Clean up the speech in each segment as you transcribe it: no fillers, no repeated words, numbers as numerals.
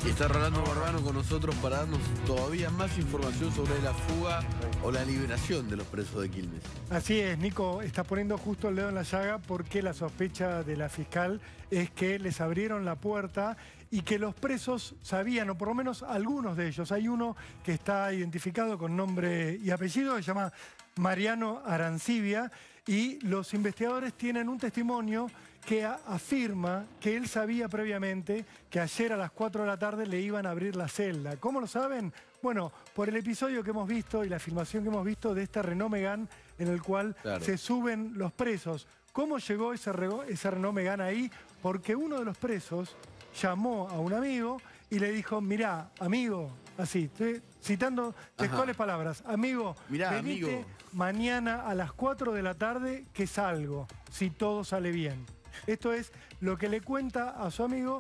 Y está Rolando Barbano con nosotros para darnos todavía más información sobre la fuga o la liberación de los presos de Quilmes. Así es, Nico, está poniendo justo el dedo en la llaga porque la sospecha de la fiscal es que les abrieron la puerta y que los presos sabían, o por lo menos algunos de ellos. Hay uno que está identificado con nombre y apellido, se llama Mariano Arancibia, y los investigadores tienen un testimonio que afirma que él sabía previamente que ayer a las 4 de la tarde le iban a abrir la celda. ¿Cómo lo saben? Bueno, por el episodio que hemos visto y la filmación que hemos visto de este Renault Megane en el cual se suben los presos. ¿Cómo llegó ese Renault Megane ahí? Porque uno de los presos llamó a un amigo y le dijo, mirá, amigo, así, estoy citando textuales palabras, amigo, mirá, venite amigo, mañana a las 4 de la tarde que salgo, si todo sale bien. Esto es lo que le cuenta a su amigo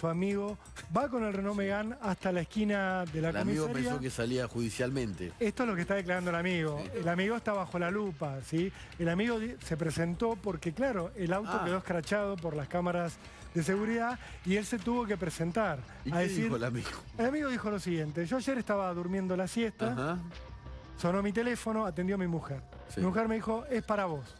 va con el Renault Megane hasta la esquina de la comisaría. El amigo pensó que salía judicialmente. Esto es lo que está declarando el amigo. Sí. El amigo está bajo la lupa, ¿sí? El amigo se presentó porque, claro, el auto quedó escrachado por las cámaras de seguridad y él se tuvo que presentar. ¿Y qué dijo el amigo? El amigo dijo lo siguiente, yo ayer estaba durmiendo la siesta, sonó mi teléfono, atendió mi mujer. Sí. Mi mujer me dijo, es para vos.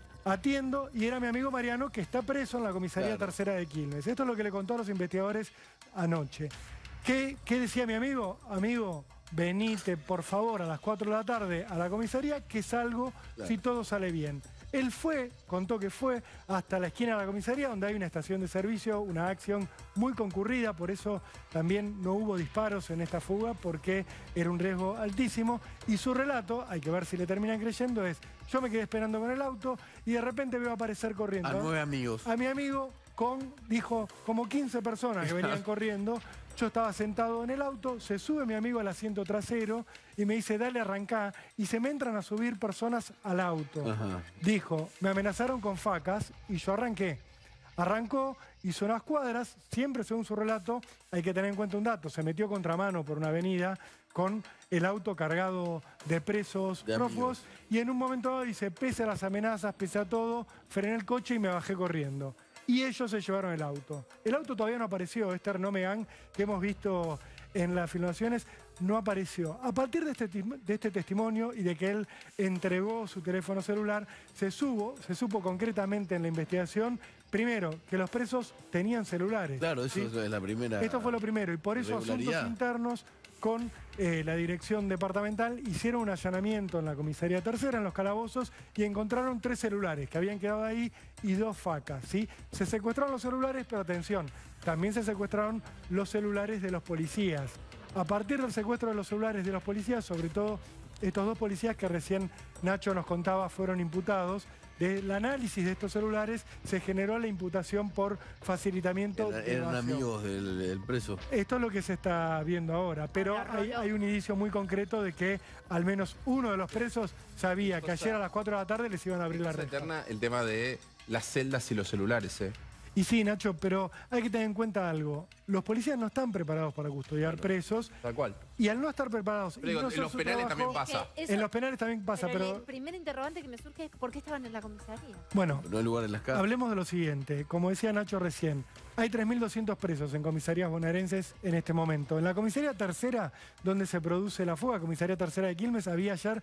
Atiendo y era mi amigo Mariano que está preso en la comisaría tercera de Quilmes. Esto es lo que le contó a los investigadores anoche. ¿Qué decía mi amigo? Amigo, venite por favor a las 4 de la tarde a la comisaría que salgo si todo sale bien. Él contó que fue hasta la esquina de la comisaría donde hay una estación de servicio, una acción muy concurrida, por eso también no hubo disparos en esta fuga porque era un riesgo altísimo y su relato, hay que ver si le terminan creyendo, es yo me quedé esperando con el auto y de repente veo aparecer corriendo. A 9 amigos. A mi amigo dijo, como 15 personas que venían corriendo. Yo estaba sentado en el auto, se sube mi amigo al asiento trasero y me dice, dale, arrancá. Y se me entran a subir personas al auto. Dijo, me amenazaron con facas y yo arranqué. Arrancó, hizo unas cuadras, siempre según su relato, hay que tener en cuenta un dato, se metió contramano por una avenida con el auto cargado de presos prófugos y en un momento dado dice, pese a las amenazas, pese a todo, frené el coche y me bajé corriendo. Y ellos se llevaron el auto. El auto todavía no apareció, este Renault Megane que hemos visto en las filmaciones no apareció. A partir de este testimonio y de que él entregó su teléfono celular, se supo concretamente en la investigación, primero, que los presos tenían celulares. Claro, eso es la primera. Esto fue lo primero y por eso asuntos internos con la dirección departamental hicieron un allanamiento en la comisaría tercera, en los calabozos, y encontraron 3 celulares que habían quedado ahí y 2 facas, ¿sí? Se secuestraron los celulares, pero atención, también se secuestraron los celulares de los policías. A partir del secuestro de los celulares de los policías, sobre todo estos 2 policías que recién Nacho nos contaba fueron imputados, del análisis de estos celulares se generó la imputación por facilitamiento de eran amigos del preso. Esto es lo que se está viendo ahora, pero hay un indicio muy concreto de que al menos uno de los presos sabía que ayer a las 4 de la tarde les iban a abrir la reja. Eterna el tema de las celdas y los celulares, Y sí, Nacho, pero hay que tener en cuenta algo. Los policías no están preparados para custodiar presos. Tal cual. Y al no estar preparados... Pero en los penales también pasa. En los penales también pasa, pero... El primer interrogante que me surge es ¿por qué estaban en la comisaría? Bueno, no hay lugar en las casas. Hablemos de lo siguiente. Como decía Nacho recién, hay 3.200 presos en comisarías bonaerenses en este momento. En la comisaría tercera, donde se produce la fuga, comisaría tercera de Quilmes, había ayer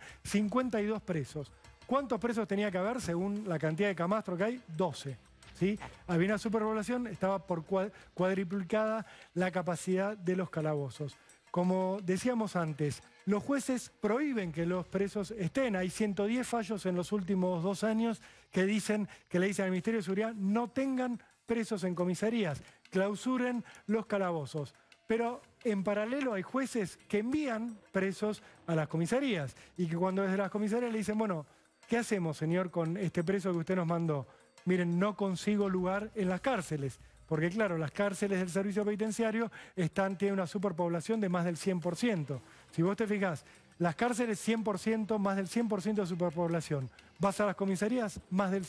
52 presos. ¿Cuántos presos tenía que haber según la cantidad de camastro que hay? 12. ¿Sí? Había una superpoblación, estaba por cuadriplicada la capacidad de los calabozos. Como decíamos antes, los jueces prohíben que los presos estén. Hay 110 fallos en los últimos 2 años que le dicen al Ministerio de Seguridad no tengan presos en comisarías, clausuren los calabozos. Pero en paralelo hay jueces que envían presos a las comisarías y que cuando desde las comisarías le dicen, bueno, ¿qué hacemos, señor, con este preso que usted nos mandó? Miren, no consigo lugar en las cárceles, porque claro, las cárceles del servicio penitenciario tienen una superpoblación de más del 100%. Si vos te fijás, las cárceles 100%, más del 100% de superpoblación. Vas a las comisarías, más del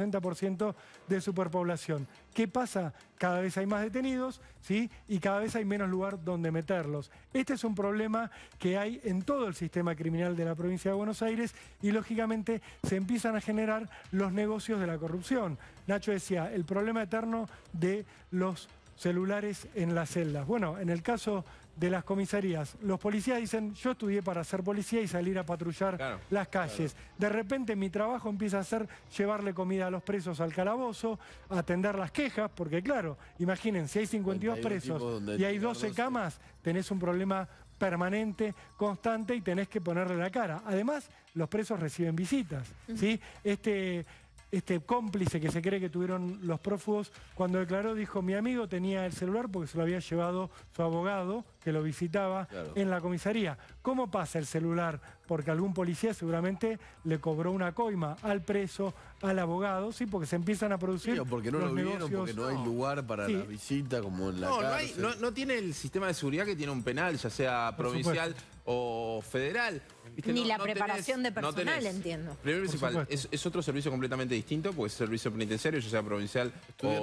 160% de superpoblación. ¿Qué pasa? Cada vez hay más detenidos, ¿sí? Y cada vez hay menos lugar donde meterlos. Este es un problema que hay en todo el sistema criminal de la provincia de Buenos Aires y lógicamente se empiezan a generar los negocios de la corrupción. Nacho decía, el problema eterno de los celulares en las celdas. Bueno, en el caso de las comisarías, los policías dicen, yo estudié para ser policía y salir a patrullar las calles. De repente mi trabajo empieza a ser llevarle comida a los presos al calabozo, atender las quejas, porque claro, imaginen, si hay 52 presos y hay 12 camas, tenés un problema permanente, constante, y tenés que ponerle la cara. Además, los presos reciben visitas, ¿sí? Este cómplice que se cree que tuvieron los prófugos, cuando declaró, dijo, mi amigo tenía el celular porque se lo había llevado su abogado, que lo visitaba en la comisaría. ¿Cómo pasa el celular? Porque algún policía seguramente le cobró una coima al preso, al abogado, ¿sí? Porque se empiezan a producir o porque no los lo vieron, negocios. porque no hay lugar para la visita, como en la cárcel. No tiene el sistema de seguridad que tiene un penal, ya sea provincial o federal. ¿Viste? Ni la preparación de personal, entiendo. Primero principal, es otro servicio completamente distinto, porque es servicio penitenciario, ya sea provincial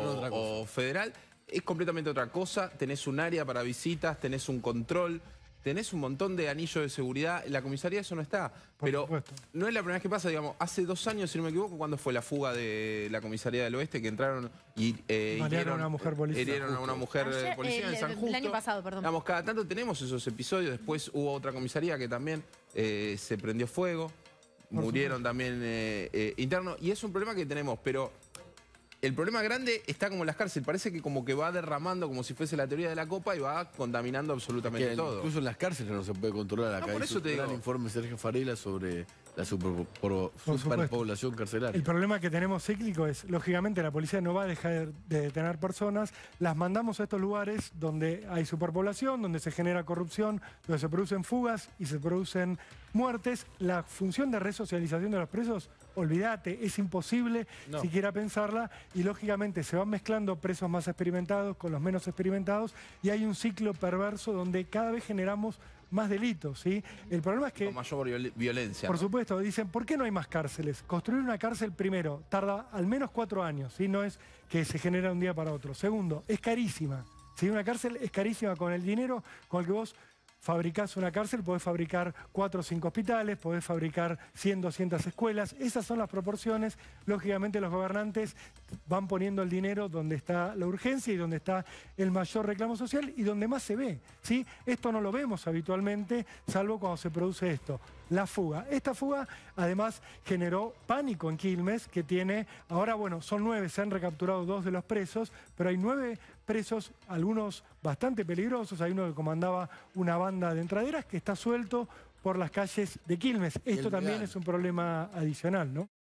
o federal. Es completamente otra cosa. Tenés un área para visitas, tenés un control, tenés un montón de anillos de seguridad. En la comisaría eso no está. Pero no es la primera vez que pasa, digamos. Hace 2 años, si no me equivoco, cuando fue la fuga de la comisaría del Oeste, que entraron y hirieron a una mujer policía. Hirieron a una mujer policía en San Justo. El año pasado, perdón. Digamos, cada tanto tenemos esos episodios. Después hubo otra comisaría que también se prendió fuego. Murieron también internos. Y es un problema que tenemos, pero el problema grande está como en las cárceles. Parece que como que va derramando como si fuese la teoría de la copa y va contaminando absolutamente todo. Incluso en las cárceles no se puede controlar acá. Por eso te digo. Un gran informe Sergio Farela sobre la superpoblación carcelaria. El problema que tenemos cíclico es, lógicamente, la policía no va a dejar de detener personas, las mandamos a estos lugares donde hay superpoblación, donde se genera corrupción, donde se producen fugas y se producen muertes. La función de resocialización de los presos, olvídate, es imposible siquiera pensarla, y lógicamente se van mezclando presos más experimentados con los menos experimentados y hay un ciclo perverso donde cada vez generamos más delitos, ¿sí? El problema es que... Con mayor violencia. Por supuesto, dicen, ¿por qué no hay más cárceles? Construir una cárcel, primero, tarda al menos 4 años, ¿sí? No es que se genera de un día para otro. Segundo, es carísima, ¿sí? Una cárcel es carísima. Con el dinero con el que vos fabricás una cárcel, podés fabricar 4 o 5 hospitales, podés fabricar 100, 200 escuelas. Esas son las proporciones. Lógicamente los gobernantes van poniendo el dinero donde está la urgencia y donde está el mayor reclamo social y donde más se ve, ¿sí? Esto no lo vemos habitualmente, salvo cuando se produce esto, la fuga. Esta fuga, además, generó pánico en Quilmes, que tiene, ahora, bueno, son 9, se han recapturado 2 de los presos, pero hay 9 presos, algunos bastante peligrosos. Hay uno que comandaba una banda de entraderas que está suelto por las calles de Quilmes. Esto también es un problema adicional, ¿no?